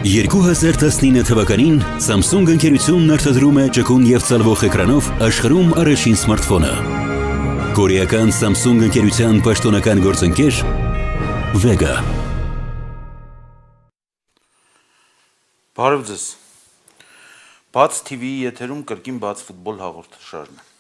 2019 թվականին Samsung ընկերությունն արտադրում է ճկուն և ծալվող էկրանով աշխարհում առաջին սմարթֆոնը։ Կորեական Samsung ընկերության պաշտոնական գործընկեր Vega։ Բարև ձեզ։ Բաց TV-ի եթերում կրկին բաց ֆուտբոլ հաղորդաշարն է։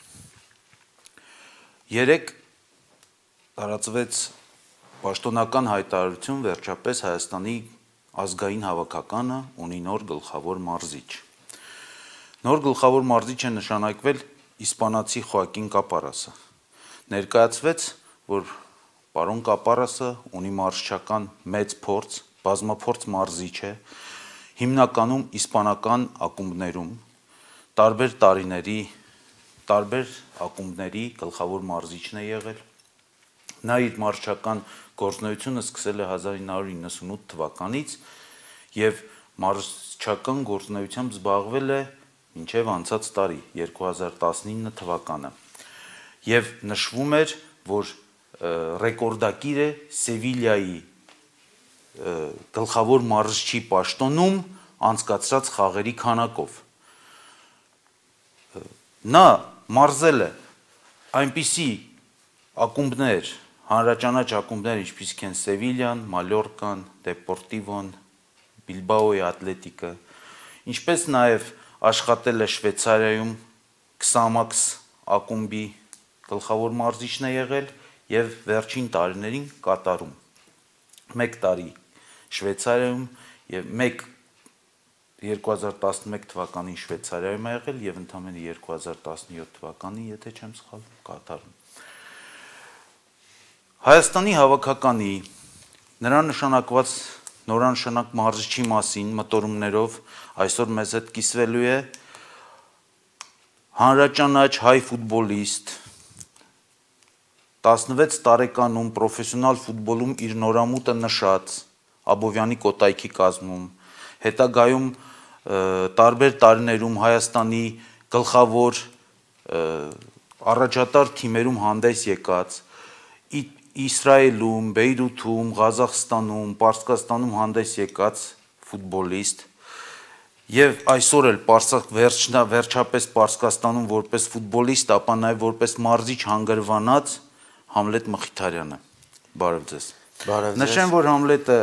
Երեկ տարածվեց պաշտոնական հայտարարություն, վերջապես Հայաստանի ազգային հավաքականը ունի նոր գլխավոր մարզիչ։ Նոր գլխավոր մարզիչ է նշանակվել իսպանացի Խոակին Կապարասը։ Ներկայացվեց, որ պարոն Կապարասը ունի մարզչական մեծ փորձ, բազմափորձ մարզիչ է, հիմնականում իսպանական ակումբներում, տարբեր տարիների, տարբեր ակումբների գլխավոր մարզիչն է եղել։ Նա իր մարզչական գործունեությունը սկսել է 1998 թվականից և մարզչական գործունեությամբ զբաղվել է մինչև անցած տարի 2019 թվականը։ Եվ նշվում էր, որ ռեկորդակիր է Սևիլիայի գլխավոր մարզչի պաշտոնում անցկացրած խաղերի քանակով։ Նա մարզել է այնպիսի ակումբներ, հանրաճանաչ ակումբներ, ինչպիսիք են Սևիլիան, Մալյորկան, Դեպորտիվոն, Բիլբաոյի Ատլետիկը, ինչպես նաև աշխատել է Շվեյցարիայում 20Max ակումբի գլխավոր մարզիչն է եղել և վերջին տարիներին Կատարում։ 1 տարի Շվեյցարիայում և 2011 թվականին Շվեյցարիայում է եղել և ընդամենը 2017 թվականին, եթե չեմ սխալվում, Կատարում։ Հայաստանի հավաքականի նրա նշանակված նորանշանակ մարզչի մասին մտորումներով այսօր մեզ հետ կիսվելու է հանրաճանաչ հայ ֆուտբոլիստ, 16 տարեկանում պրոֆեսիոնալ ֆուտբոլում իր նորամուտը նշած, Աբովյանի Կոտայքի կազմում, հետագայում տարբեր տարիներում Հայաստանի գլխավոր առաջատար թիմերում հանդես եկած, Իսրայելում, Բեյրութում, Ղազախստանում, Պարսկաստանում հանդես եկած ֆուտբոլիստ և այսօր էլ վերջապես Պարսկաստանում որպես ֆուտբոլիստ, ապա նաև որպես մարզիչ հանգրվանած Համլետ Մխիթարյանը։ Բարև ձեզ։ Բարև ձեզ։ Նշեմ, որ Համլետը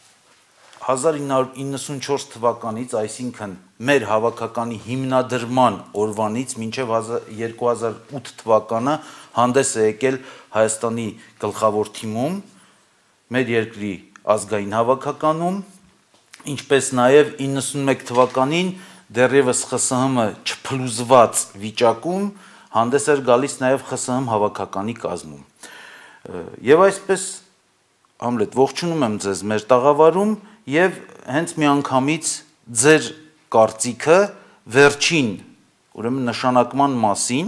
1994 թվականից, այսինքն մեր հավաքականի հիմնադրման օրվանից մինչև 2008 թվականը հանդես է եկել Հայաստանի գլխավոր թիմում, մեր երկրի ազգային հավաքականում, ինչպես նաև 91 թվականին դեռևս ԽՍՀՄ չփլուզված վիճակում հանդես էր գալիս նաև ԽՍՀՄ հավաքականի կազմում։ Եվ այսպես, Համլետ, ողջունում եմ ձեզ մեր տաղավարում և հենց միանգամից ձեր կարծիքը վերջին ուրեմն նշանակման մասին։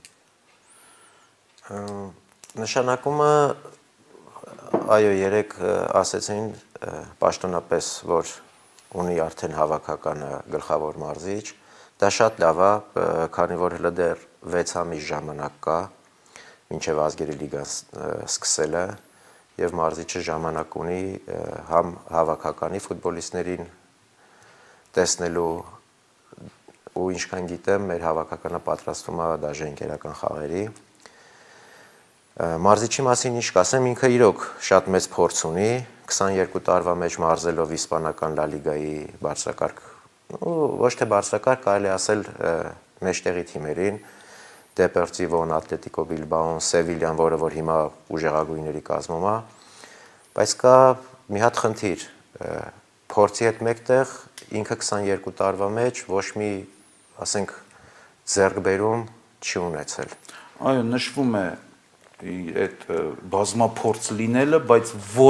Նշանակումը, այո, երեկ ասեցին պաշտոնապես, որ ունի արդեն հավաքականը գլխավոր մարզիչ, դա շատ լավ է, քանի որ հլը դեռ 6 ամիս ժամանակ կա, մինչև ազգերի լիգան սկսելը, և մարզիչը ժամանակ ունի համ հավաքականի ֆուտբոլիստներին տեսնելու ու ինչքան գիտեմ, մեր հավաքականը պատրաստվում է դաժե ընկերական խաղերի։ Մարզիչի մասին ինչ կասեմ, ինքը իրոք շատ մեծ փորձ ունի, 22 տարվա մեջ մարզելով իսպանական Լա լիգայի բարձրակարգ, ոչ թե բարձրակարգ, կարելի ասել մեջտեղի թիմերին, Դեպորտիվոն, Ատլետիկո Բիլբաոն, Սևիլիան, որը որ հիմա ուժեղագույնների կազմում է, բայց կա մի հատ խնդիր, փորձի հետ մեկտեղ ինքը 22 տարվա մեջ ոչ մի, ասենք, ձեռքբերում չի ունեցել։ Այո, նշվում է այդ բազմափորձ լինելը, բայց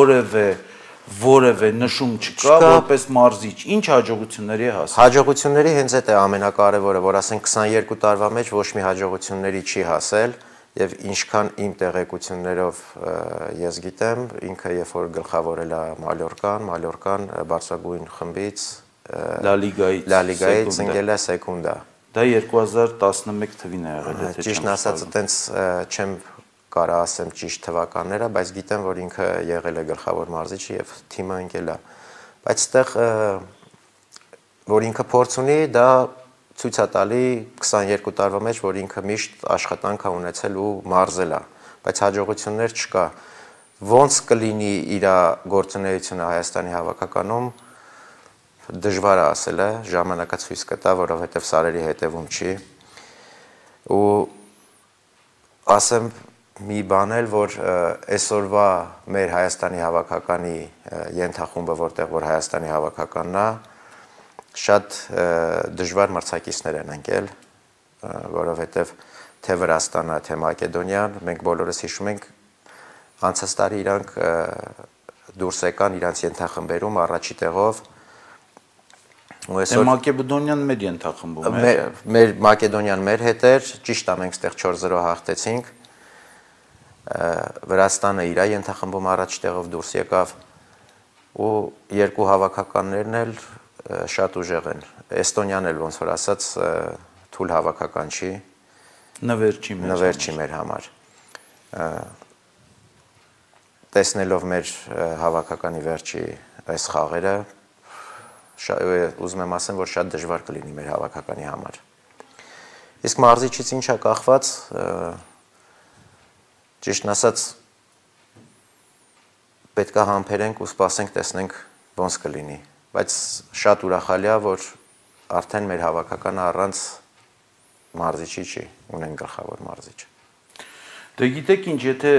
որևէ նշում չկա որպես մարզիչ, ինչ հաջողությունների է հասել։ Հաջողությունների հենց այդ է ամենակարևորը, որ ասենք 22 տարվա մեջ ոչ մի հաջողությունների չի հասել, եւ ինչքան իմ տեղեկություններով ես գիտեմ, ինքը երբ որ գլխավորել է Մալյորկան բարձրագույն խմբից Լա լիգայից ընկել է սեկունդա։ Դա 2011 թվին է եղել, եթե ճիշտ ասած, այտենց չեմ կարա ասեմ ճիշտ թվականները, բայց գիտեմ, որ ինքը եղել է գլխավոր մարզիչը եւ թիմը ընկել է։ Բայց այդտեղ որ ինքը փորձ ունի, դա ցույց է տալի 22 տարվա մեջ, որ ինքը միշտ աշխատանք է ունեցել ու մարզել է, բայց հաջողություններ չկա։ Ոնց կլինի իր գործունեությունը Հայաստանի հավաքականում, դժվար է ասել, ժամանակը ցույց կտա, որովհետև սարերի հետևում չի։ Ու ասեմ մի բան էլ, որ այսօրվա մեր Հայաստանի հավաքականի ենթախումբը, որտեղ որ Հայաստանի հավաքականն է, շատ դժվար մրցակիցներ են ընկել, որովհետև թե Վրաստանը, թե Մակեդոնիան, մենք բոլորս հիշում ենք, անցած տարի իրանք դուրս եկան իրանց ենթախմբերում առաջի տեղով։ Մակեդոնիան մեր ենթախմբում է։ Մեր Մակեդոնիան մեր հետ էր, ճիշտ է, մենք ստեղ 4-0 հաղթեցինք։ Վրաստանը իր ենթախմբում առաջ տեղով դուրս եկավ ու երկու հավաքականներն էլ շատ ուժեղ են։ Էստոնիան էլ ոնց որ ասած թույլ հավաքական չի, նվեր չի մեր համար։ Տեսնելով մեր հավաքականի վերջի այս խաղերը, ուզում եմ ասեմ, որ շատ դժվար կլինի մեր հավաքականի համար։ Իսկ մարզիչից ինչ է կախված, ճիշտն ասած, պետք է համբերենք ու սպասենք, տեսնենք ոնց կլինի, բայց շատ ուրախալի է, որ արդեն մեր հավաքականը առանց մարզիչի չի, ունեն գլխավոր մարզիչ։ Դե գիտեք ինչ, եթե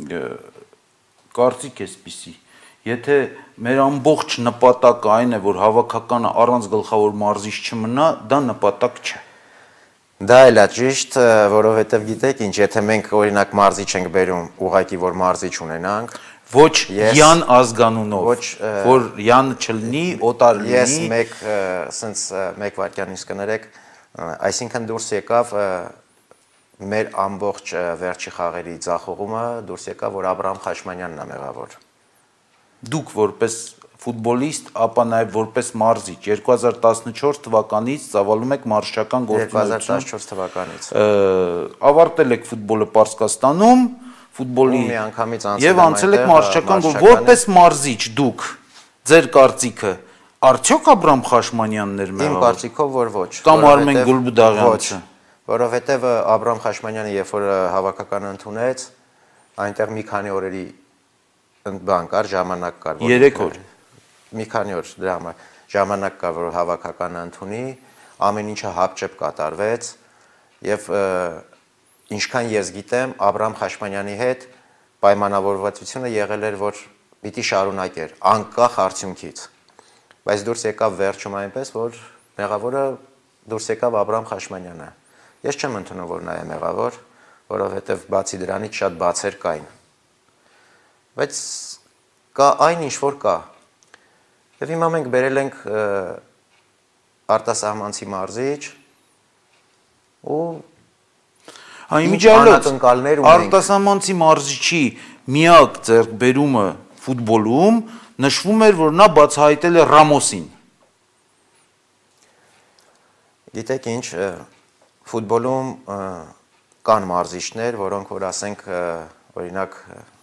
կարծիք էսպիսի, եթե մեր ամբողջ նպատակը այն է, որ հավաքականը առանց գլխավոր մարզիչ չմնա, դա նպատակ չէ։ Դա էլ է ճիշտ, որովհետև գիտեք ինչ, եթե մենք օրինակ մարզիչ ենք բերում, ուղղակի որ մարզիչ ունենանք, ոչ Յան ազգանունով, որ Յան չլինի, օտար լինի։ Ես մեկ վայրկյան ինձ կներեք, այսինքն դուրս եկավ մեր ամբողջ վերջի խաղերի ձախողումը, դուրս եկավ, որ Աբրահամ Խաշմանյանն է մեղավոր։ Դուք որպես ֆուտբոլիստ, ապա նաև որպես մարզիչ 2014 թվականից ծավալում եք մարզչական գործունեություն։ 2014 թվականից։ Ավարտել եք ֆուտբոլը Պարսկաստանում, ֆուտբոլի եւ անցել եք մարզչական գործ։ Որպես մարզիչ դուք ձեր կարծիքը արդյոք Աբրահամ Խաշմանյանն էր մեղավոր։ Իմ կարծիքով որ ոչ։ Կամ Արմեն Գուլբուդաղյանը։ Որովհետեւ Աբրահամ Խաշմանյանը երբ որ հավաքականը ընդունեց, այնտեղ մի քանի օրերի բան կար, ժամանակ կար, 3 օր։ Մի քանի օր դրա համար ժամանակ կար, որ հավաքականը ընդունի, ամեն ինչը հապճեպ կատարվեց եւ ինչքան ես գիտեմ, Աբրահամ Խաշմանյանի հետ պայմանավորվածությունը եղել էր, որ պիտի շարունակեր անկախ արդյունքից։ Բայց դուրս եկավ վերջում այնպես, որ մեղավորը դուրս եկավ Աբրահամ Խաշմանյանը։ Ես չեմ ընդունում, որ նա է մեղավոր, որովհետեւ բացի դրանից շատ բացեր կային։ Բայց կա այն ինչ որ կա։ Եվ հիմա մենք բերել ենք արտասահմանցի մարզիչ ու Իմիջիալոց արտասահմանցի մարզիչի միակ ձեռքբերումը ֆուտբոլում նշվում էր, որ նա բացահայտել է Ռամոսին։ Գիտեք ինչ, ֆուտբոլում կան մարզիչներ, որոնք որ ասենք օրինակ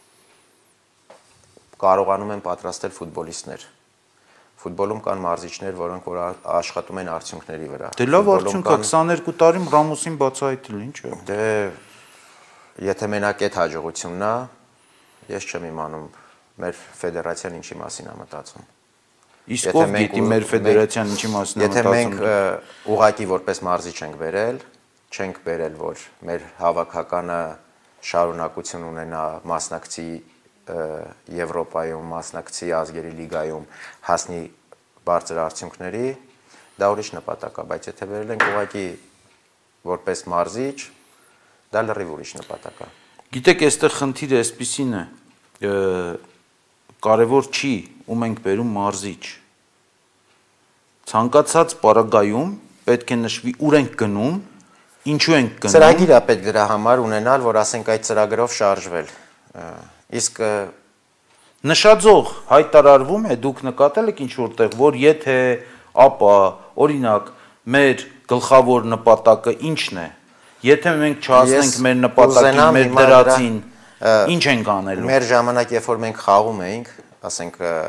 կարողանում են պատրաստել ֆուտբոլիստներ։ Ֆուտբոլում կան մարզիչներ, որոնք որ աշխատում են արդյունքների վրա։ Դե լավ արդյունք է 22 տարում Ռամոսին բացահայտել, ինչ է։ Դե եթե մենակ այդ հաջողությունն է, ես չեմ իմանում մեր ֆեդերացիան ինչի մասին է մտածում։ Իսկ ով գիտի մեր ֆեդերացիան ինչի մասին է մտածում։ Եթե մենք ուղղակի որպես մարզիչ ենք բերել, չենք բերել, որ մեր հավաքականը շարունակություն ունենա, մասնակցի Եվրոպայում, մասնակցի ազգերի լիգայում հասնի բարձր արդյունքների, դա ուրիշ նպատակ է, բայց եթե բերել ենք ուղղակի որպես մարզիչ, դա լրիվ ուրիշ նպատակ է։ Գիտեք, այստեղ խնդիրը այսպիսին է, կարևոր չի ում ենք բերում մարզիչ։ Ցանկացած պարագայում պետք է նշվի ուր ենք գնում, ինչու ենք գնում։ Ծրագիր է պետք դրա համար ունենալ, որ ասենք այդ ծրագրով շարժվել։ Իսկ նշաձող հայտարարվում է, դուք նկատել եք ինչ որտեղ, որ եթե ապա օրինակ մեր գլխավոր նպատակը ինչն է, եթե մենք չհասնենք մեր նպատակին, մեր դրածին, ինչ ենք անելու։ Մեր ժամանակ երբ որ մենք խաղում էինք, ասենք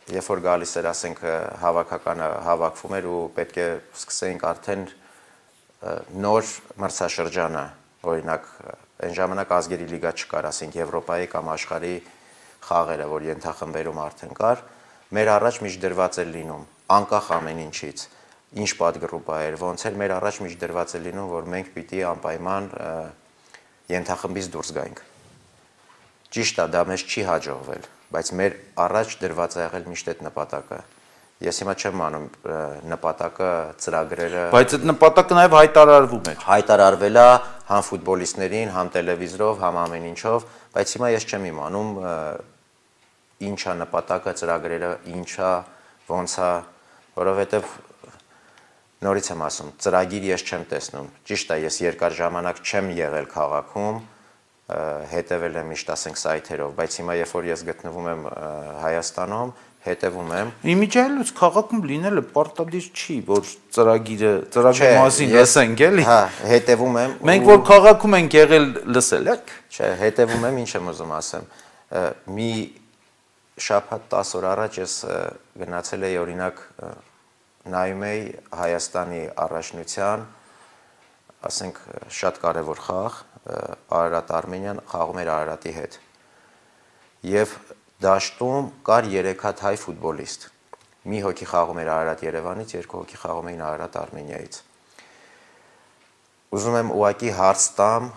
երբ որ գալիս էր, ասենք, հավաքականը հավաքվում էր ու պետք է սկսեինք արդեն նոր մրցաշրջանը, օրինակ, այն ժամանակ ազգերի լիգա չկար, ասենք, Եվրոպայի կամ աշխարհի խաղերը, որ ենթախմբերում արդեն կար, մեր առաջ միշտ դրված էր լինում, անկախ ամեն ինչից, ինչ պատգռուպա էր, ոնց էր մեր առաջ միշտ դրված էր լինում, որ մենք պիտի անպայման ենթախմբից դուրս գայինք։ Ճիշտ է, դա մեզ չի հաջողվել, բայց մեր առաջ դրված է եղել միշտ այդ նպատակը։ Ես հիմա չեմ անում նպատակը, ծրագրերը։ Բայց այդ նպատակը նաև հայտարարվում է։ Հայտարարվել է համ ֆուտբոլիստներին, համ տելևիզորով, համ ամեն ինչով, բայց հիմա ես չեմ իմանում ինչ է նպատակը, ծրագրերը, ինչ է, ոնց է, որովհետև նորից եմ ասում, ծրագիր ես չեմ տեսնում։ Ճիշտ է, ես երկար ժամանակ չեմ եղել քաղաքում, հետևել եմ միշտ, ասենք, սայթերով, բայց հիմա երբ որ ես գտնվում եմ Հայաստանում, հետևում եմ։ Իմիջիայլոց քաղաքում լինելը պարտադիր չի, որ ծրագրի մասին լսենք, էլի։ Հա, հետևում եմ։ Մենք որ քաղաքում ենք եղել, լսել եք։ Չէ, հետևում եմ, ինչ եմ ուզում ասեմ։ Մի շաբաթ 10 օր առաջ ես գնացել էի, օրինակ, նայում էի Հայաստանի առաջնության, ասենք, շատ կարևոր խաղ, Արարատ Արմենիան խաղում էր Արարատի հետ։ Եվ դաշտում կար 3 հատ հայ ֆուտբոլիստ։ Մի հոգի խաղում էր Արարատ Երևանից, 2 հոգի խաղում էին Արարատ Արմենիայից։ Ուզում եմ ուղղակի հարց տամ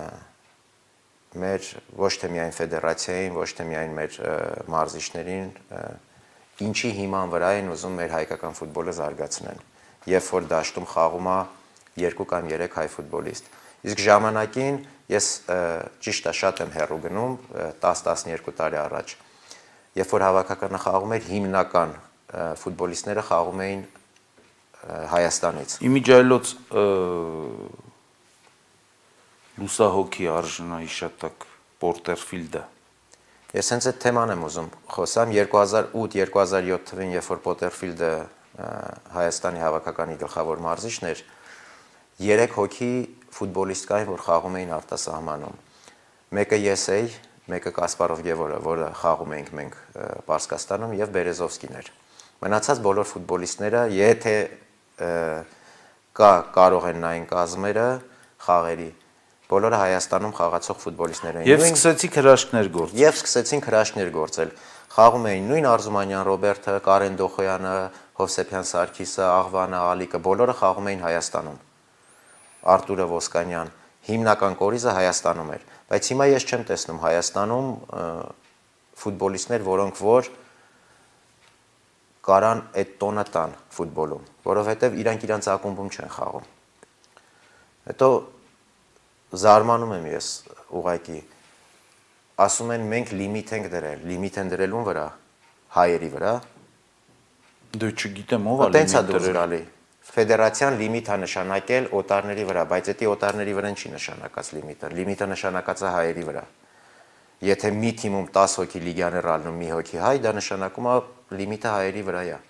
մեր ոչ թե միայն ֆեդերացիային, ոչ թե միայն մեր մարզիչներին, ինչի հիման վրա են ուզում մեր հայկական ֆուտբոլը զարգացնել, երբ որ դաշտում խաղում է 2 կամ 3 հայ ֆուտբոլիստ։ Իսկ ժամանակին ես ճիշտ է շատ եմ հեռու գնում 10-12 տարի առաջ, երբ որ հավաքականը խաղում էր, հիմնական ֆուտբոլիստները խաղում էին Հայաստանից։ Իմիջիայլոց լուսահոգի արժանահիշատակ Պորտերֆիլդը։ Ես հենց այդ թեման եմ ուզում խոսամ 2008-2007 թվին, երբ որ Պորտերֆիլդը Հայաստանի հավաքականի գլխավոր մարզիչն էր, 3 հոգի ֆուտբոլիստ կային, որ խաղում էին արտասահմանում։ Մեկը ես էի, մեկը Կասպարով Գևորը, որը խաղում էինք մենք Պարսկաստանում, եւ Բերեզովսկին էր։ Մնացած բոլոր ֆուտբոլիստները, եթե կարող են նային կազմերը խաղերի, բոլորը Հայաստանում խաղացող ֆուտբոլիստներ էին։ Եվ սկսեցիք հրաշքներ գործել։ Եվ սկսեցին հրաշքներ գործել։ Խաղում էին նույն Արզումանյան Ռոբերտը, Կարեն Դոխոյանը, Հովսեփյան Սարգիսը, Աղվանը, Ալիկը, բոլորը խաղում էին Հայաստանում։ Արտուրը Ոսկանյան, հիմնական կորիզը Հայաստանում էր, բայց հիմա ես չեմ տեսնում Հայաստանում ֆուտբոլիստներ, որոնք որ կարան այդ տոնը տան ֆուտբոլում, որովհետև իրանք ակումբում չեն խաղում։ Հետո զարմանում եմ ես ուղղակի, ասում են մենք լիմիտ ենք դրել, լիմիտ են դրել ում վրա, հայերի վրա։ Դու չգիտեմ ով է լիմիտ դրել։ Ֆեդերացիան լիմիտ է նշանակել օտարների վրա, բայց դա օտարների վրա չի նշանակած լիմիտը։ Լիմիտը նշանակած է հայերի վրա։ Եթե մի թիմում 10 հոգի լիգիաներ ալնում, մի հոգի հայ, դա նշանակում է լիմիտը հայերի վրա է։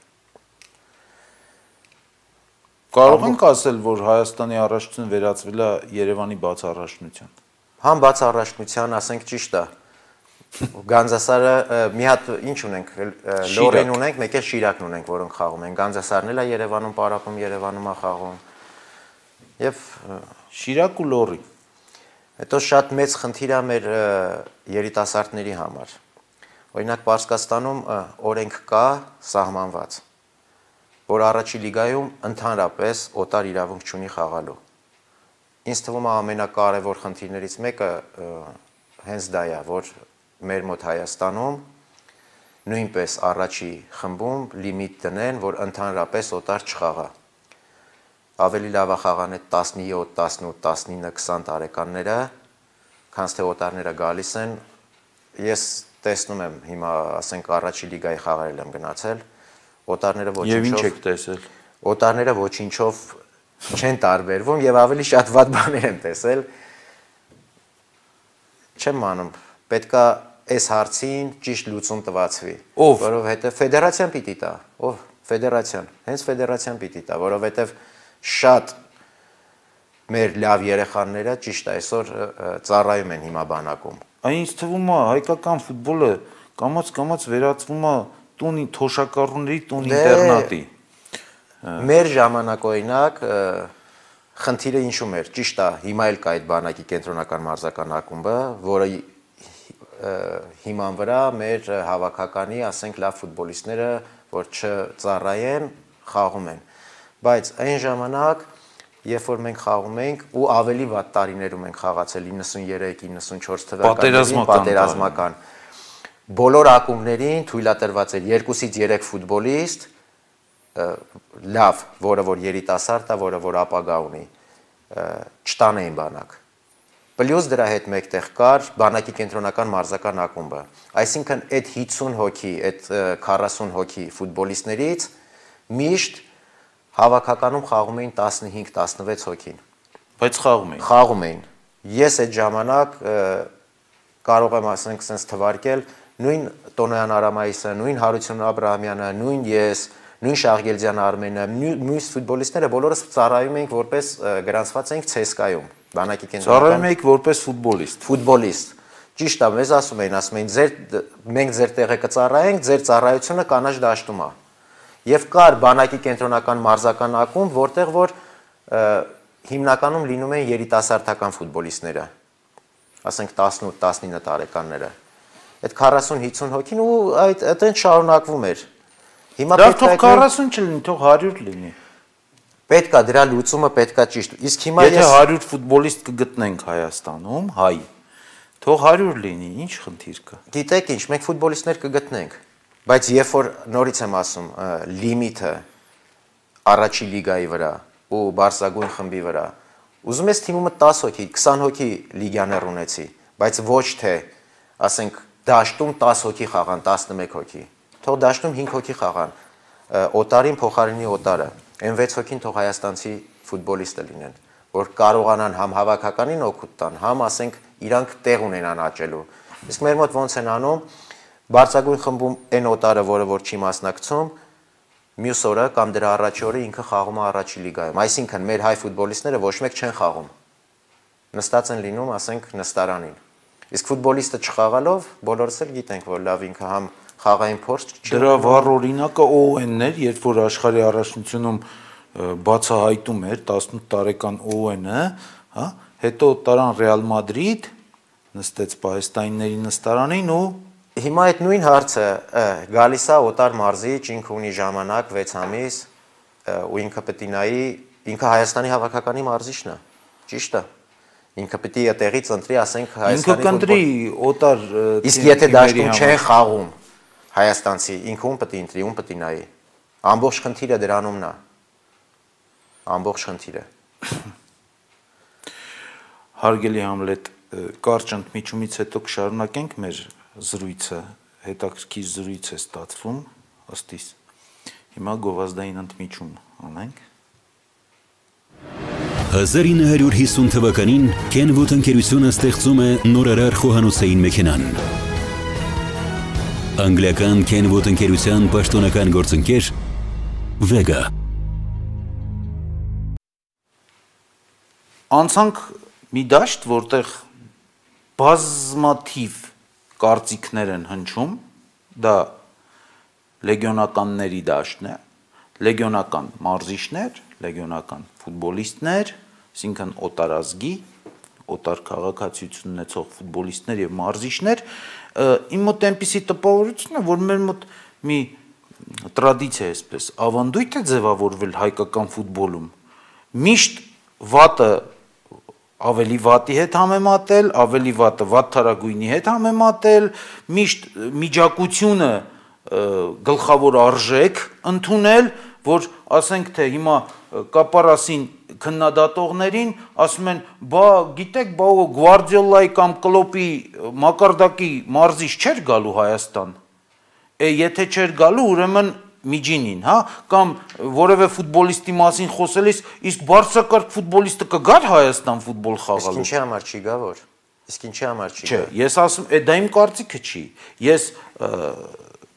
Կարող ենք ասել, որ Հայաստանի առաջնությունը վերածվել է Երևանի բաց առաջնության։ Համ բաց առաջնության, ասենք ճիշտ է։ Գանձասարը մի հատ ինչ ունենք, Լորեն ունենք, մեկ էլ Շիրակն ունենք, որոնք խաղում են։ Գանձասարն էլ է Երևանում պարապում, Երևանում է խաղում։ Եվ Շիրակ ու Լորի։ Հետո շատ մեծ խնդիր է մեր երիտասարդների համար։ Օրինակ Պարսկաստանում օրենք կա սահմանված, որ առաջի լիգայում ընդհանրապես օտար իրավունք չունի խաղալու։ Ինձ թվում է ամենակարևոր խնդիրներից մեկը հենց դա է, որ մեր մոտ Հայաստանում նույնպես առաջի խմբում լիմիտ դնեն, որ ընդհանրապես օտար չխաղա։ Ավելի լավ է խաղան այդ 17, 18, 19, 20 տարեկանները, քան թե օտարները գալիս են։ Ես տեսնում եմ հիմա, ասենք, առաջի լիգայի խաղերել եմ գնացել, օտարները ոչինչով։ Եվ ինչ եք տեսել։ Օտարները ոչինչով չեն տարբերվում եւ ավելի շատ վատ բաներ եմ տեսել։ Չեմ անում, պետքա այս հարցին ճիշտ լուծում տվացվի, որովհետեւ ֆեդերացիան պիտի տա, ով ֆեդերացիան, հենց ֆեդերացիան պիտի տա, որովհետեւ շատ մեր լավ երեխաները ճիշտ այսօր ծառայում են հիմա բանակում։ Այն ինձ թվում է հայկական ֆուտբոլը կամաց-կամաց վերածվում է տունի թոշակառուների տուն ինտերնատի։ Մեր ժամանակօրինակ խնդիրը ինչու՞մ էր։ Ճիշտ է, հիմա էլ կա այդ բանակի կենտրոնական մարզական ակումբը, որը հիման վրա մեր հավաքականի, ասենք, լավ ֆուտբոլիստները, որ չծառայեն, խաղում են։ Բայց այն ժամանակ, երբ որ մենք խաղում ենք ու ավելի վատ տարիներում ենք խաղացել 93-94 թվականներին, պատերազմական, բոլոր ակումբներին թույլատրված էր 2-ից 3 ֆուտբոլիստ լավ, որը որ երիտասարդ է, որը որ ապագա ունի, չտանեին բանակ։ Պլյուս դրա հետ մեկտեղ կար բանակի կենտրոնական մարզական ակումբը։ Այսինքն այդ 50 հոգի, այդ 40 հոգի ֆուտբոլիստներից միշտ հավաքականում խաղում էին 15-16 հոգին։ Բայց խաղում էին։ Խաղում էին։ Ես այդ ժամանակ կարող եմ ասենք sense թվարկել նույն Տոնոյան Արամայիսը, նույն Հարություն Աբրահամյանը, նույն ես, նույն Շաղգելդյան Արմենը, մյուս ֆուտբոլիստները բոլորս ծառայում էինք որպես գրանցված էինք ՑՍԿԱ-ում, բանակի կենտրոնական։ Ծառայում էինք որպես ֆուտբոլիստ։ Ֆուտբոլիստ։ Ճիշտ է, մեզ ասում էին, մենք ձեր տեղը կծառայենք, ձեր ծառայությունը կանաչ դաշտում է։ Եվ կար բանակի կենտրոնական մարզական ակումբ, որտեղ որ հիմնականում լինում են երիտասարդական ֆուտբոլիստները, ասենք 18-19 տարեկանները։ Այդ 40-50 հոգին ու այդտեղ շարունակվում էր։ Հիմա դա թող 40 չլինի, թող 100 լինի։ Պետք է դրա լուծումը պետք է ճիշտ։ Իսկ հիմա եթե 100 ֆուտբոլիստ կգտնենք Հայաստանում, հայ, թող 100 լինի, ինչ խնդիր կա։ Գիտեք ինչ, մենք ֆուտբոլիստներ կգտնենք, բայց երբ որ նորից եմ ասում, լիմիթը առաջի լիգայի վրա ու Բարսագույն խմբի վրա, ուզում ես թիմումը 10 հոգի, 20 հոգի լիգիաներ ունեցի, բայց ոչ թե, ասենք, դաշտում 10 հոգի խաղան, 11 հոգի, թող դաշտում 5 հոգի խաղան, օտարին փոխարինի օտարը, այն 6 հոգին թող հայաստանցի ֆուտբոլիստը լինեն, որ կարողանան համ հավաքականին օգուտ տան, համ ասենք իրանք տեղ ունենան աճելու։ Իսկ մեր մոտ ոնց են անում, Բարսագույն խմբում այն օտարը, որը որ չի մասնակցում, մյուս օրը կամ դրա առաջի օրը ինքը խաղում է առաջի լիգայում։ Այսինքն մեր հայ ֆուտբոլիստները ոչ մեկ չեն խաղում։ Նստած են լինում, ասենք, նստարանին։ Իսկ ֆուտբոլիստը չխաղալով բոլորս էլ գիտենք, որ լավ ինքը համ խաղային փորձ չի։ Դրա վառ օրինակը ON-ն էր, երբ որ աշխարհի առաջնությունում բացահայտում էր 18 տարեկան ON-ը, հա, հետո տարան Ռեալ Մադրիդ, նստեց Պահեստայինների նստարանին ու հիմա այդ նույն հարցը գալիս է օտար մարզիչ, ինքը ունի ժամանակ 6 ամիս ու ինքը պետք է նայի, ինքը Հայաստանի հավաքականի մարզիչն է, ճիշտ է։ Ինքը պետք է տեղից ընտրի, ասենք Հայաստանի ինքը կընտրի օտար իսկ եթե դաշտում չեն խաղում հայաստանցի, ինքը ում պետք է ընտրի, ում պետք է նայի։ Ամբողջ խնդիրը դրանումն է։ Ամբողջ խնդիրը։ Հարգելի Համլետ, կարճ ընդմիջումից հետո կշարունակենք մեր զրույցը, հետաքրքիր զրույց է ստացվում, ըստիս։ Հիմա գովազդային ընդմիջում անենք։ 1950 թվականին Kenwood ընկերությունը ստեղծում է նորարար խոհանոցային մեքենան։ Անգլիական Kenwood ընկերության պաշտոնական գործընկեր Vega։ Անցանք մի դաշտ, որտեղ բազմաթիվ կարծիքներ են հնչում, դա լեգիոնականների դաշտն է, լեգիոնական մարզիչներ, լեգիոնական ֆուտբոլիստներ, այսինքն օտարազգի, օտար քաղաքացիություն ունեցող ֆուտբոլիստներ եւ մարզիչներ, իմ մոտ այնպիսի տպավորություն է, որ մեր մոտ մի տրադիցիա է, այսպես, ավանդույթ է ձևավորվել հայկական ֆուտբոլում, միշտ վատը ավելի վատի հետ համեմատել, ավելի վատը վատթարագույնի հետ համեմատել, միշտ միջակությունը գլխավոր արժեք ընդունել, որ ասենք թե հիմա կապարասին քննադատողներին ասում են, բա գիտեք, բա Գվարդիոլայի կամ Կլոպի մակարդակի մարզիչ չէր գալու Հայաստան։ Եթե չէր գալու, ուրեմն միջինին, հա, կամ որևէ ֆուտբոլիստի մասին խոսելիս, իսկ բարձրակարգ ֆուտբոլիստը կգար Հայաստան ֆուտբոլ խաղալու։ Իսկ ինչի համար չի գա որ։ Իսկ ինչի համար չի գա։ Չէ, ես ասում, դա իմ կարծիքը չի։ Ես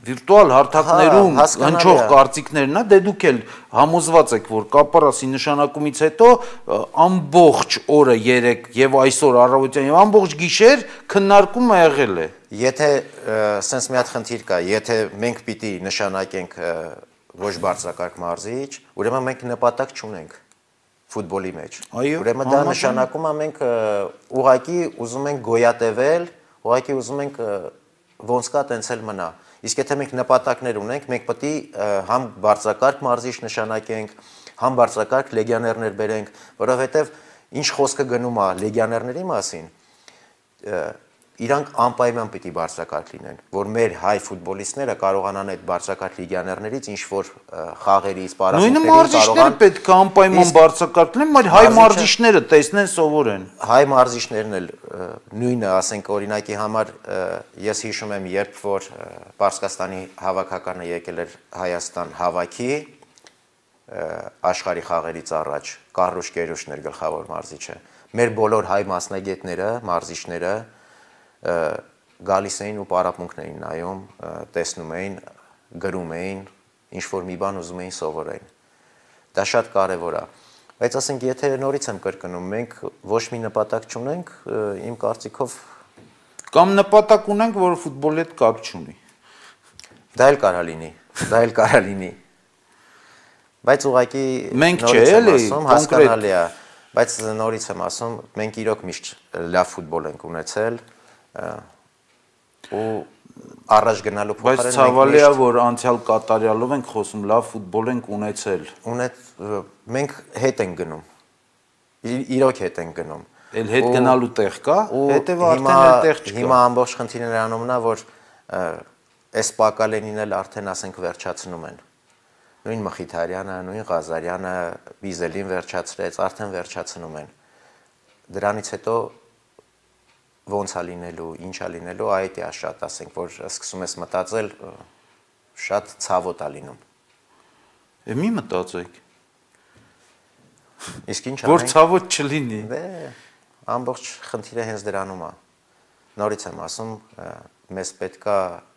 վիրտուալ հարթակներում հնչող կարծիքներն է, դե դուք էլ համոզված եք, որ կապարասի նշանակումից հետո ամբողջ օրը 3 եւ այսօր առավոտյան եւ ամբողջ գիշեր քննարկումը եղել է։ Եթե սենց մի հատ խնդիր կա, եթե մենք պիտի նշանակենք ոչ բարձրակարգ մարզիչ, ուրեմն մենք նպատակ չունենք ֆուտբոլի մեջ։ Ուրեմն դա նշանակում է մենք ուղղակի ուզում ենք գոյատևել, ուղղակի ուզում ենք ոնց կա տենց էլ մնա։ Իսկ եթե մենք նպատակներ ունենք, մենք պետք է համ բարձրակարգ մարզիչ նշանակենք, համ բարձրակարգ լեգիոներներ բերենք, որովհետև ինչ խոսքը գնում է լեգիոներների մասին, իրանք անպայման պիտի բարձրակարգ լինեն, որ մեր հայ ֆուտբոլիստները կարողանան այդ բարձրակարգ լեգիոներներից ինչ որ խաղերից, պարապմունքներից նույնը մարզիչները պետք է անպայման բարձրակարգ լինեն, բայց հայ մարզիչները տեսնեն, սովորեն։ Հայ մարզիչներն էլ նույնը, ասենք օրինակի համար ես հիշում եմ, երբ որ Պարսկաստանի հավաքականը եկել էր Հայաստան հավաքի աշխարհի խաղերից առաջ, Կառուշ Կերուշն էր գլխավոր մարզիչը։ Մեր բոլոր հայ մասնագետները, մարզիչները գալիս էին ու պարապմունքն էին նայում, տեսնում էին, գրում էին, ինչ որ մի բան ուզում էին սովորեն։ Դա շատ կարևոր է։ Բայց ասենք, եթե նորից եմ կրկնում, մենք ոչ մի նպատակ չունենք, իմ կարծիքով կամ նպատակ ունենք, որը ֆուտբոլի հետ կապ չունի։ Դա էլ կարա լինի, դա էլ կարա լինի։ Բայց ուղղակի մենք չէ, էլի, հասկանալի է, բայց նորից եմ ասում, մենք իրոք միշտ լավ ֆուտբոլ ենք ունեցել ու առաջ գնալու փոխարեն բայց ցավալի է, որ անցյալ կատարյալով ենք խոսում, լավ ֆուտբոլ ենք ունեցել։ Մենք հետ ենք գնում։ Իրոք հետ ենք գնում։ Էլ հետ գնալու տեղ կա, հետևը արդեն էլ տեղ չկա։ Հիմա ամբողջ խնդիրը նրանումն է, որ այս Պակալենին էլ արդեն ասենք վերջացնում են։ Նույն Մխիթարյանը, նույն Ղազարյանը, Բիզելին վերջացրեց, արդեն վերջացնում են։ Դրանից հետո ոնց է լինելու, ինչ է լինելու, այդ է շատ, ասենք, որ սկսում ես մտածել, շատ ցավոտ է լինում։ Մի մտածեք։ Իսկ ինչ անենք։ Որ ցավոտ չլինի։ Դե, ամբողջ խնդիրը հենց դրանում է։ Նորից եմ ասում, մեզ պետքա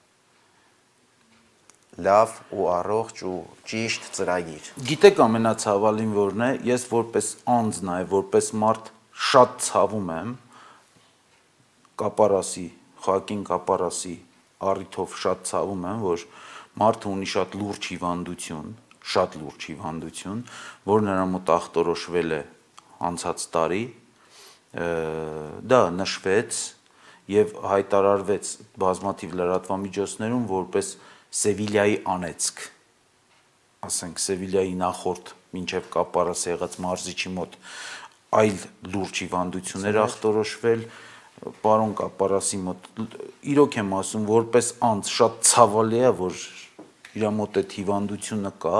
լավ ու առողջ ու ճիշտ ծրագիր։ Գիտեք ամենացավալին որն է, ես որպես անձ նաև, որպես մարդ շատ ցավում եմ Կապարասի, Խակին Կապարասի առիթով շատ ցավում եմ, որ մարդը ունի շատ լուրջ հիվանդություն, որ նրա մոտ ախտորոշվել է անցած տարի, դա նշվեց եւ հայտարարվեց բազմաթիվ լրատվամիջոցներում որպես Սևիլիայի անեծք, ասենք Սևիլիայի նախորդ մինչև Կապարաս եղած մարզիչի մոտ այլ լուրջ հիվանդություններ ախտորոշվել, պարոն Կապարասի մոտ իրոք եմ ասում, որպես անձ շատ ցավալի է, որ իր մոտ այդ հիվանդությունը կա,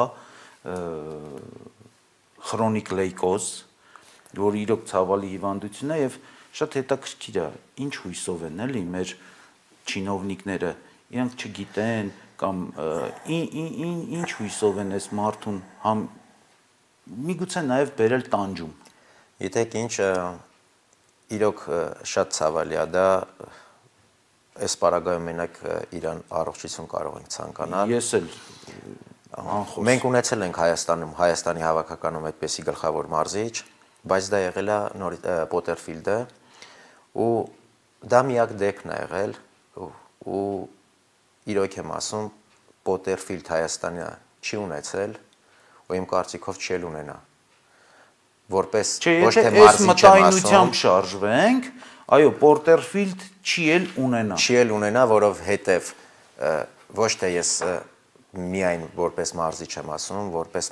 խրոնիկ լեյկոզ, որ իրոք ցավալի հիվանդություն է եւ շատ հետաքրքիր է, ինչ հույսով են էլի մեր չինովնիկները, իրանք չգիտեն կամ ինչ հույսով են այս մարդուն համ միգուցե նաև բերել տանջում։ Գիտեք ինչ, իրոք շատ ցավալի է դա, այս պարագայում մենակ իրան առողջություն կարող ենք ցանկանալ։ Ես էլ անխոս։ Մենք ունեցել ենք Հայաստանում, Հայաստանի հավաքականում այդպեսի գլխավոր մարզիչ, բայց դա եղել է Պոտերֆիլդը ու դա միակ դեպքն է եղել ու իրոք եմ ասում, Պոտերֆիլդ Հայաստանը չի ունեցել ու իմ կարծիքով չել ունենա։ Որպես ոչ թե մարզիչ եմ ասում, շարժվենք, այո, Պոտերֆիլդ չի էլ ունենա։ Չի էլ ունենա, որովհետև ոչ թե ես միայն որպես մարզիչ եմ ասում,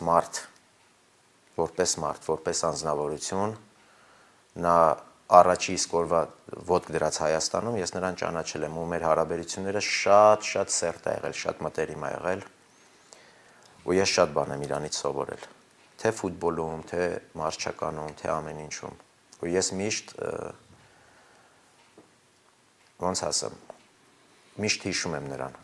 որպես անձնավորություն, նա առաջի իսկ օրվա ոտք դրած Հայաստանում, ես նրան ճանաչել եմ ու մեր հարաբերությունները շատ սերտ է եղել, շատ մտերիմ է եղել ու ես շատ բան եմ իրանից սովորել, թե ֆուտբոլում, թե մարզչականում, թե ամեն ինչում ու ես միշտ ոնց ասեմ, միշտ հիշում եմ նրան։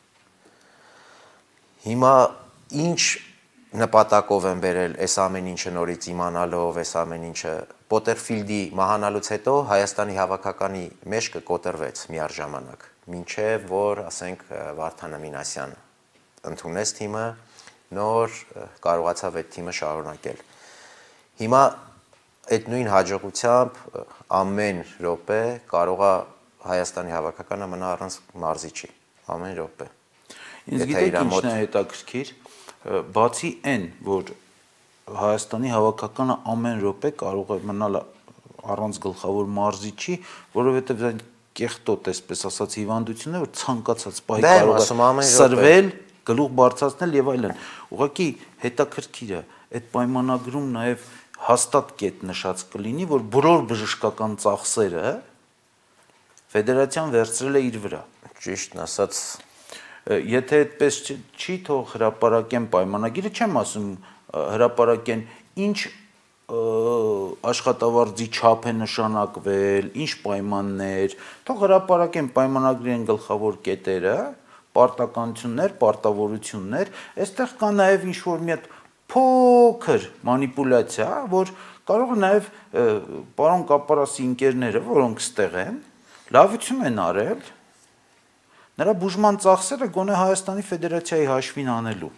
Հիմա ինչ նպատակով եմ բերել այս ամեն ինչը նորից իմանալով, այս ամեն ինչը Պոտերֆիլդի մահանալուց հետո Հայաստանի հավաքականի մեջ կկոտրվեց միառժամանակ, մինչև որ, ասենք, Վարդան Ամինասյան ընդունեց թիմը, նոր կարողացավ այդ թիմը շարունակել։ Հիմա այդ նույն հաջողությամբ ամեն րոպե կարող է Հայաստանի հավաքականը մնա առանց մարզիչի, ամեն րոպե։ Ինձ գիտեք ինչն է հետաքրքիր, բացի այն, որ Հայաստանի հավաքականը ամեն րոպե կարող է մնալ առանց գլխավոր մարզիչի, որովհետև այն կեղտոտ, այսպես ասած, հիվանդություն է, որ ցանկացած պահի կարող է սրվել, գլուխ բարձրացնել եւ այլն։ Ուղղակի հետաքրքիր է, այդ պայմանագրում նաեւ հաստատ կետ նշած կլինի, որ բոլոր բժշկական ծախսերը ֆեդերացիան վերցրել է իր վրա։ Ճիշտն ասած, եթե այդպես չի, թող հրապարակեն պայմանագիրը, չեմ ասում հրապարակեն ինչ աշխատավարձի չափ է նշանակվել, ինչ պայմաններ, թող հրապարակեն պայմանագրեն գլխավոր կետերը, պարտականություններ, պարտավորություններ, այստեղ կա նաև ինչ-որ մի հատ փոքր մանիպուլյացիա, որ կարող է նաև պարոն Կապարասի ընկերները, որոնք ստեղ են, լավություն են արել, նրա բուժման ծախսերը գոնե Հայաստանի Ֆեդերացիայի հաշվին անելու։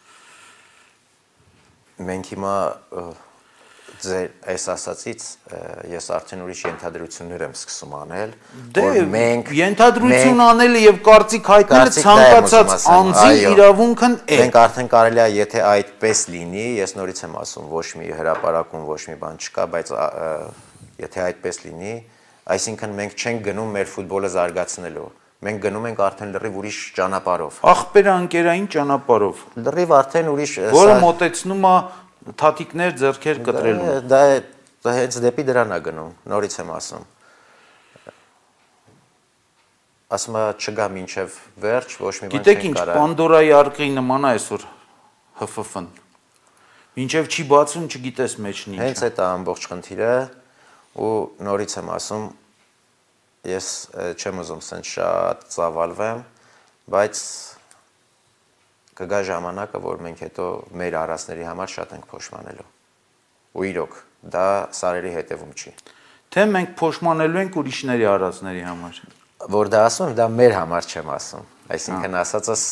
Մենք հիմա ձեր այս ասացից ես արդեն ուրիշ ենթադրություններ եմ սկսում անել, որ մենք ենթադրություն անելը եւ կարծիք հայտնելը ցանկացած անձի իրավունքն է։ Մենք արդեն կարելի է, եթե այդպես լինի, ես նորից եմ ասում, ոչ մի հրապարակում, ոչ մի բան չկա, բայց եթե այդպես լինի, այսինքն մենք չենք գնում մեր ֆուտբոլը զարգացնելու։ Մենք գնում ենք արդեն լրիվ ուրիշ ճանապարհով։ Ախպերանկերային ճանապարհով։ Լրիվ արդեն ուրիշ, որը մոտեցնում է թաթիկներ ձեռքեր կտրելու։ Դա հենց դեպի դրան է գնում, նորից եմ ասում։ Ասում է չգա մինչև վերջ, ոչ մի բան չեն կարա։ Գիտեք ինչ, Պանդորայի արկղի նման է այսօր ՀՖՖ-ն։ Մինչև չի բացում, չգիտես մեջն ինչ է։ Հենց այդ է ամբողջ խնդիրը, ու նորից եմ ասում, ես չեմ ուզում սենց շատ ծավալվեմ, բայց կգա ժամանակը, որ մենք հետո մեր առածների համար շատ ենք փոշմանելու։ Ու իրոք, դա սարերի հետևում չի։ Թե մենք փոշմանելու ենք ուրիշների առածների համար։ Որ դա ասում եմ, դա մեր համար չեմ ասում։ Այսինքն ասածս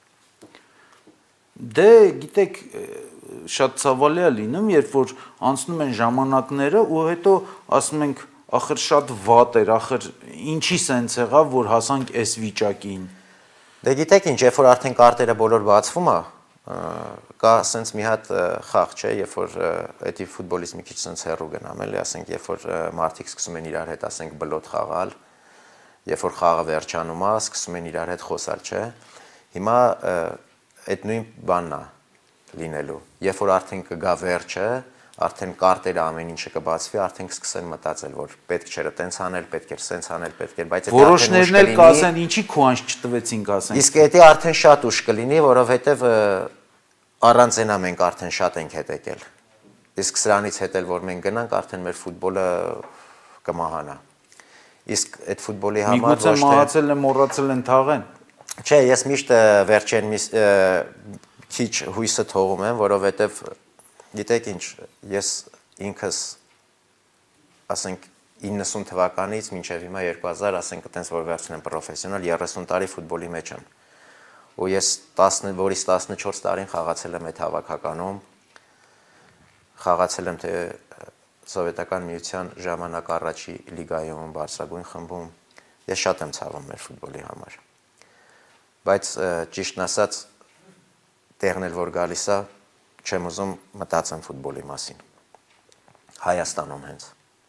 դե գիտեք, շատ ցավալի է լինում, երբ որ անցնում են ժամանակները ու հետո ասում ենք ախր շատ վատ էր, ախր ինչի սենց եղավ, որ հասանք այս վիճակին։ Դե գիտեք ինչ, երբ որ արդեն կարտերը բոլոր բացվում է, կա սենց մի հատ խաղ, չէ, երբ որ էդի ֆուտբոլից մի քիչ սենց հեռու գնամ, էլի, ասենք, երբ որ մարդիկ սկսում են իրար հետ, ասենք, բլոտ խաղալ, երբ որ խաղը վերջանում է, սկսում են իրար հետ խոսալ, չէ։ Հիմա այդ նույն բանն է լինելու։ Երբ որ արդեն կգա վերջը, արդեն կարտերը ամեն ինչը կբացվի, արդեն կսկսեն մտածել, որ պետք չէր տենց անել, պետք էր սենց անել, պետք էր, բայց որոշներն էլ կասեն, ինչի քուանջ չտվեցինք, ասենք։ Իսկ դա արդեն շատ ուշ կլինի, որովհետև առանց այնա մենք արդեն շատ ենք հետ եկել։ Իսկ սրանից հետ էլ որ մենք գնանք, արդեն մեր ֆուտբոլը կմահանա։ Իսկ այդ ֆուտբոլի համար ոչ թե մահացել են, մոռացել են թաղեն։ Չէ, ես միշտ վերջին քիչ հույսը թողում եմ, որովհետև գիտեք ինչ, ես ինքս ասենք 90 թվականից մինչև հիմա 2000, ասենք այտենց որ վերցնեմ պրոֆեսիոնալ 30 տարի ֆուտբոլի մեջ եմ։ Ու ես 10-որից 14 տարին խաղացել եմ այդ հավաքականում, խաղացել եմ թե սովետական միության ժամանակ առաջի լիգայում, բարձրագույն խմբում։ Ես շատ եմ ցավում մեր ֆուտբոլի համար։ Բայց ճիշտն ասած, տեղն էլ որ գալիս է, չեմ ուզում մտածեմ ֆուտբոլի մասին։ Հայաստանում հենց։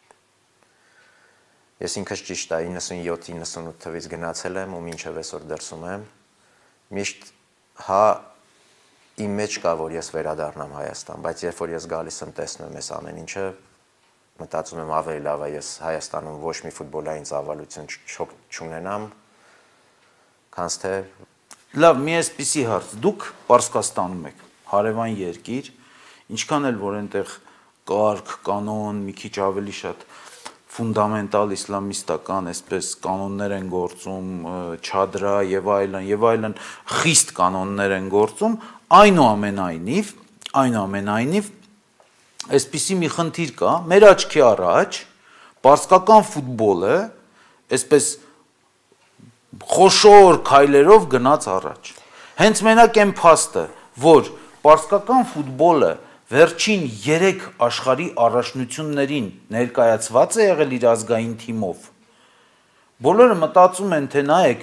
Ես ինքս ճիշտ է 97-98 թվից գնացել եմ ու մինչև այսօր դրսում եմ։ Միշտ հա իմ մեջ կա, որ ես վերադառնամ Հայաստան, բայց երբ որ ես գալիս եմ տեսնում եմ այս ամեն ինչը, մտածում եմ ավելի լավ է ես Հայաստանում ոչ մի ֆուտբոլային ծավալություն չունենամ, քանց թե լավ, մի այսպիսի հարց, դուք Պարսկաստանում եք, հարևան երկիր, ինչքան էլ որ այնտեղ կարգ, կանոն, մի քիչ ավելի շատ ֆունդամենտալ իսլամիստական, այսպես կանոններ են գործում, չադրա եւ այլն, խիստ կանոններ են գործում, այնուամենայնիվ, այսպիսի մի խնդիր կա, մեր աչքի առաջ պարսկական ֆուտբոլը, այսպես խոշոր քայլերով գնաց առաջ։ Հենց մենակ այն փաստը, որ պարսկական ֆուտբոլը վերջին 3 աշխարհի առաջնություններին ներկայացված է եղել իր ազգային թիմով։ Բոլորը մտածում են, թե նայեք,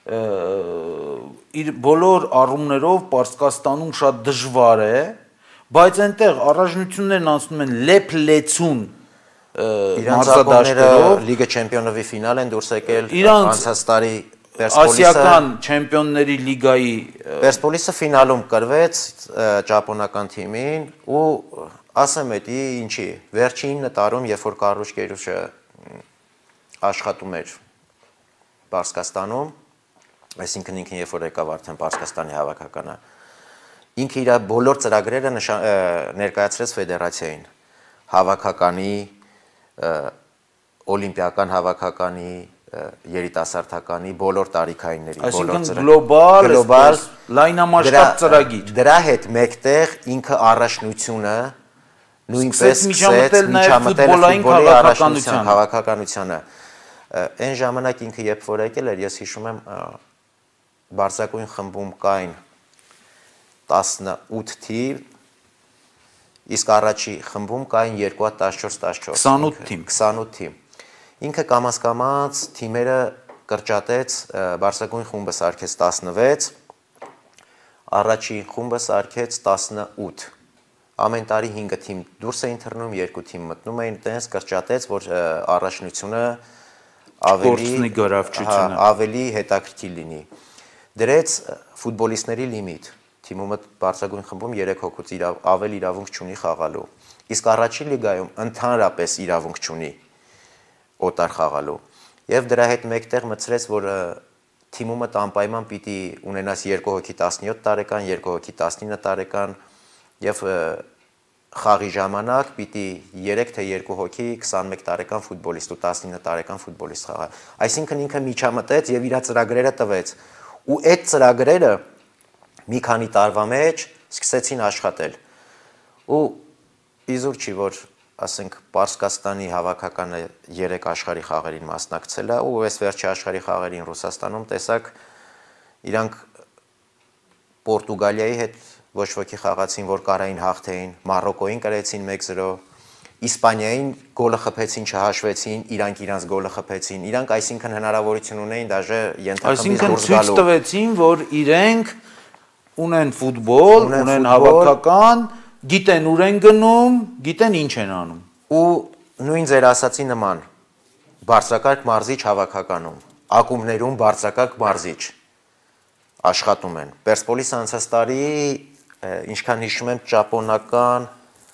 իր բոլոր առումներով Պարսկաստանում շատ դժվար է, բայց այնտեղ առաջնություններն անցնում են լեփ-լեցուն մարզադաշտերով, Լիգա Չեմպիոնովի ֆինալ են դուրս եկել, անցած տարի Ասիական չեմպիոնների լիգայի Պերսպոլիսը ֆինալում կրվեց ճապոնական թիմին ու ասեմ էդի ինչի վերջին 9 տարում երբ որ Կարլուշ Կերուշը աշխատում էր Պարսկաստանում, այսինքն ինքն երբ որ եկավ արդեն Պարսկաստանի հավաքականը, ինքը իր բոլոր ծրագրերը ներկայացրեց ֆեդերացիային, հավաքականի, օլիմպիական հավաքականի, երիտասարդականի բոլոր տարիքայինների, այսինքն գլոբալ լայնամասշտաբ ծրագիր։ Դրա հետ մեկտեղ ինքը առաջնությունը նույնպես միջամտել նաև ֆուտբոլային քաղաքականությանը։ Այն ժամանակ ինքը երբ որ եկել էր, ես հիշում եմ բարձրակույն խմբում կային 18 թիվ, իսկ առաջի խմբում կային 2-14-14 28 թիվ։ Ինքը կամաց թիմերը կրճատեց, բարձրագույն խումբը սարքեց 16, առաջի խումբը սարքեց 18։ Ամեն տարի 5 թիմ դուրս էին թռնում, 2 թիմ մտնում էին, տենց կրճատեց, որ առաջնությունը ավելի հետաքրքիր լինի։ Դրեց ֆուտբոլիստների լիմիտ։ Թիմումը բարձրագույն խմբում 3 հոգուց ավելի իրավունք չունի խաղալու։ Իսկ առաջին լիգայում ընդհանրապես իրավունք չունի օտար խաղալու։ Եվ դրա հետ մեկտեղ մտցրեց, որ թիմումը անպայման պիտի ունենաս 2 հոգի 17 տարեկան, 2 հոգի 19 տարեկան եւ խաղի ժամանակ պիտի 3 թե 2 հոգի 21 տարեկան ֆուտբոլիստ ու 19 տարեկան ֆուտբոլիստ խաղա։ Այսինքն ինքը միջամտեց եւ իր ծրագրերը տվեց։ Ու այդ ծրագրերը մի քանի տարվա մեջ սկսեցին աշխատել։ Ու իզուր չի, որ ասենք Պարսկաստանի հավաքականը 3 աշխարհի խաղերին մասնակցել է ու այս վերջի աշխարհի խաղերին Ռուսաստանում տեսակ իրանք Պորտուգալիայի հետ ոչ ոքի խաղացին, որ կարային հաղթեին, Մարոկոին կրեցին 1-0, Իսպանիային գոլը խփեցին, չհաշվեցին, իրանք իրանց գոլը խփեցին։ Իրանք այսինքն հնարավորություն ունեին դաժե ենթակամից դուրս գալու։ Այսինքն ցույց տվեցին, որ իրենք ունեն ֆուտբոլ, ունեն հավաքական, գիտեն ուր են գնում, գիտեն ինչ են անում։ Ու նույն ձեր ասացի նման բարձրակարգ մարզիչ հավաքականում, ակումբներում բարձրակարգ մարզիչ աշխատում են։ Պերսպոլիսը անցած տարի, ինչքան հիշում եմ, ճապոնական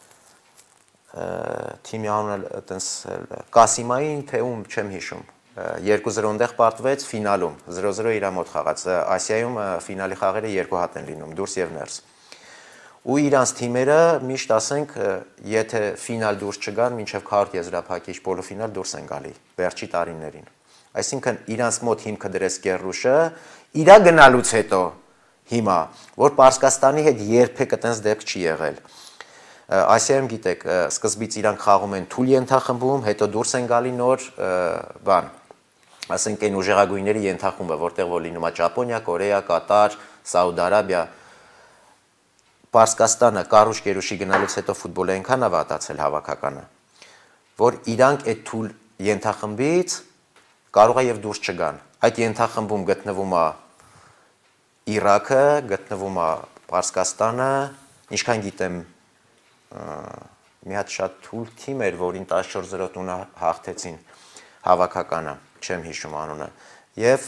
թիմի անունը այտենց Կասիմային թե ում չեմ հիշում 2-0 ընդեղ պարտվեց ֆինալում 0-0 իր մոտ խաղաց Ասիայում ֆինալի խաղերը 2 հատ են լինում դուրս եւ ներս ու իրանց թիմերը միշտ ասենք եթե ֆինալ դուրս չգան մինչեւ քարտ եզրափակիչ պոլոֆինալ դուրս են գալի վերջի տարիներին այսինքն իրանց մոտ հիմքը դրեց Կերուշը իրա գնալուց հետո հիմա որ Պարսկաստանի հետ երբեք այտենց դեպք չի եղել Ասիայում գիտեք, սկզբից իրանք խաղում են թույլ ենթախմբում, հետո դուրս են գալի նոր բան, ասենք այն ուժեղագույնների ենթախումբը, որտեղ որ լինում է Ճապոնիա, Կորեա, Կատար, Սաուդարաբիա, Պարսկաստանը Կարուշ Կերուշի գնալուց հետո ֆուտբոլը այնքան է վատացել հավաքականը, որ իրանք այդ թույլ ենթախմբից կարող է եւ դուրս չգան։ Այդ ենթախմբում գտնվում է Իրաքը, գտնվում է Պարսկաստանը, ինչքան գիտեմ մի հատ շատ թույլ թիմ էր, որին 14-0 տունը հաղթեցին հավաքականը, չեմ հիշում անունը։ Եվ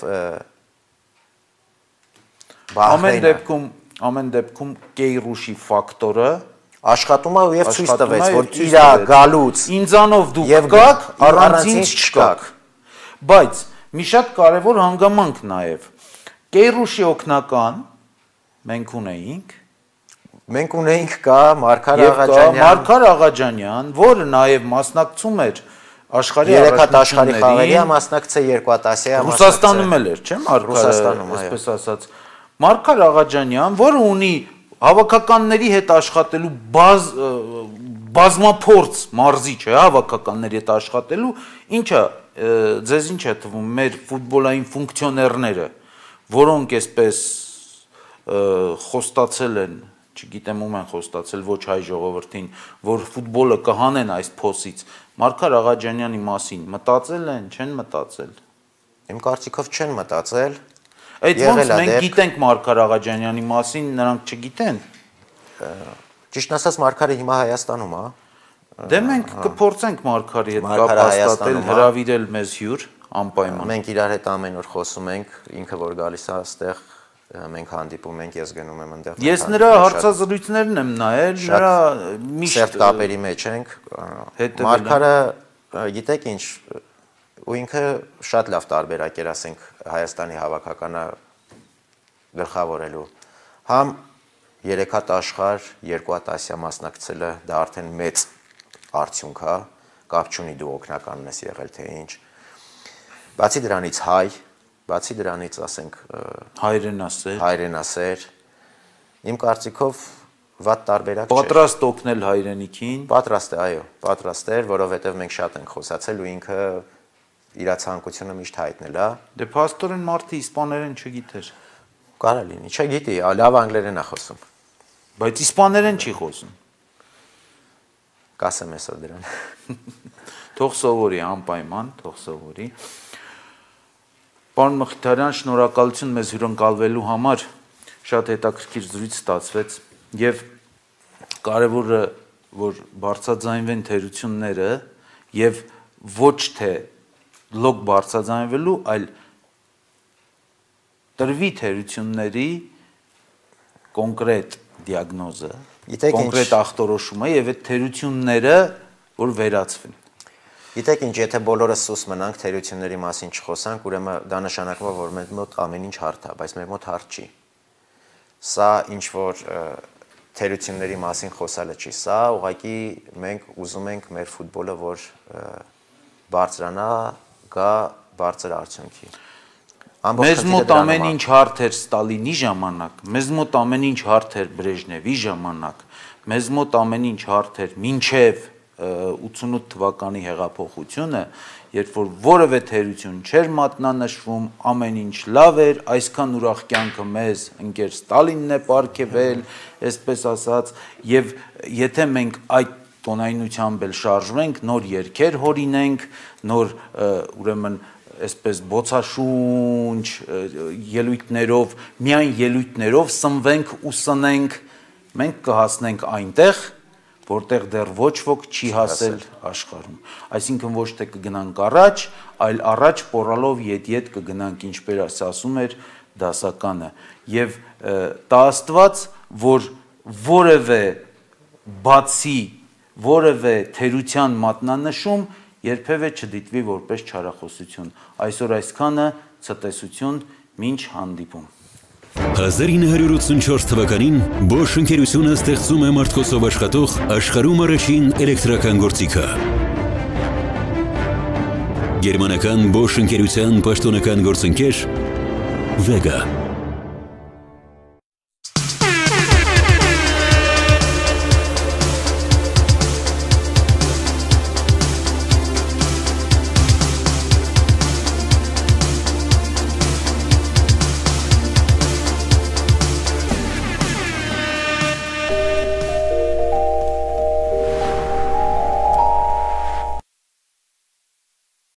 ամեն դեպքում Կերուշի ֆակտորը աշխատում է եւ ցույց տվեց, որ իրա գալուց ինձանով դուք կաք, առանց ինձ չկաք։ Բայց մի շատ կարևոր հանգամանք նաեւ Կերուշի օգնական մենք ունեինք Մենք ունեինք կա Մարգար Աղաջանյան, որը նաև մասնակցում էր աշխարհի աշխարհի խաղերի մասնակցել 2 հատ Ասիայի Ռուսաստանում էլ էր, չէ՞ Մարգարը, այսպես ասած։ Մարգար Աղաջանյան, որը ունի հավաքականների հետ աշխատելու բազմափորձ մարզիչ է, հավաքականների հետ աշխատելու, ինչը ձեզ ինչ է թվում մեր ֆուտբոլային ֆունկցիոներները, որոնք այսպես խոստացել են, չգիտեմ ում են խոստացել, ոչ հայ ժողովրդին, որ ֆուտբոլը կհանեն այս փոսից, Մարգար Աղաջանյանի մասին մտածել են, չեն մտածել։ Իմ կարծիքով չեն մտածել։ Այդ ոնց մենք գիտենք Մարգար Աղաջանյանի մասին, նրանք չգիտեն։ Ճիշտ ասած Մարգարը հիմա Հայաստանում է։ Դե մենք կփորձենք Մարգարի հետ կապ հաստատել, հրավիրել մեզ հյուր անպայման։ Մենք իրար հետ ամեն օր խոսում ենք, ինքը որ գալիս է այստեղ, մենք հանդիպում ենք, ես գնում եմ այնտեղ։ Ես նրա հարցազրույցներն եմ նայել, նրա միշտ սերտ կապերի մեջ ենք։ Մարգարը, գիտեք ինչ, ու ինքը շատ լավ տարբերակ էր, ասենք, Հայաստանի հավաքականը գլխավորելու։ Համ 3 հատ աշխարհ, 2 հատ Ասիա մասնակցելը դա արդեն մեծ արդյունք է, կապ չունի դու օգնականն ես եղել թե ինչ։ Բացի դրանից հայ, բացի դրանից ասենք հայրենասեր, իմ կարծիքով վատ տարբերակ չէ։ Պատրաստ օգնել հայրենիքին։ Պատրաստ է, այո, պատրաստ էր, որովհետև մենք շատ ենք խոսացել ու ինքը իր ցանկությունը միշտ հայտնել է։ Դե փաստորեն մարդը իսպաներեն չգիտեր։ Կարա լինի, չգիտի, լավ անգլերեն է խոսում։ Բայց իսպաներեն չի խոսում։ Կասեմ այսօր դրան։ Թող սովորի անպայման, թող սովորի։ Պարոն Մխիթարյան, շնորհակալություն մեզ հյուրընկալվելու համար, շատ հետաքրքիր զրույց ստացվեց եւ կարեւորը որ բարձրաձայնվեն թերությունները եւ ոչ թե լոկ բարձրաձայնվելու, այլ տրվի թերությունների կոնկրետ դիագնոզը, կոնկրետ ախտորոշումը եւ այդ թերությունները որ վերացվեն։ Գիտեք ինչ, եթե բոլորը սուս մնանք թերությունների մասին չխոսանք, ուրեմն դա նշանակում է, որ մեր մոտ ամեն ինչ հարթ է, բայց մեր մոտ հարթ չի։ Սա ինչ որ թերությունների մասին խոսալը չի, սա ուղղակի մենք ուզում ենք մեր ֆուտբոլը, որ բարձրանա, գա բարձր արդյունքի։ Մեզ մոտ ամեն ինչ հարթ էր Ստալինի ժամանակ, մեզ մոտ ամեն ինչ հարթ էր Բրեժնևի ժամանակ, մեզ մոտ ամեն ինչ հարթ էր մինչև 88 թվականի հեղափոխությունը, երբ որ որևէ թերություն չէր մատնանշվում, ամեն ինչ լավ էր, այսքան ուրախ կյանքը մեզ ընկեր Ստալինն է պարգևել, այսպես ասած, եւ եթե մենք այդ տոնայնությամբ էլ շարժվենք, նոր երգեր հորինենք, նոր ուրեմն այսպես բոցաշունչ ելույթներով, միայն ելույթներով սնվենք ու սնենք, մենք կհասնենք այնտեղ, որտեղ դեռ ոչ ոք չի հասել աշխարհում։ Այսինքն ոչ թե կգնանք առաջ, այլ առաջ պորալով ետ կգնանք, ինչպես ասում էր դասականը։ Եվ տա Աստված, որ որևէ բացի, որևէ թերության մատնանշում երբևէ չդիտվի որպես չարախոսություն։ Այսօր այսքանը, ցտեսություն, մինչ հանդիպում։ 1984 թվականին Bosch ընկերությունը ստեղծում է մարդկոսով աշխատող աշխարհում առաջին էլեկտրական գործիքը։ Գերմանական Bosch ընկերության պաշտոնական գործընկեր Vega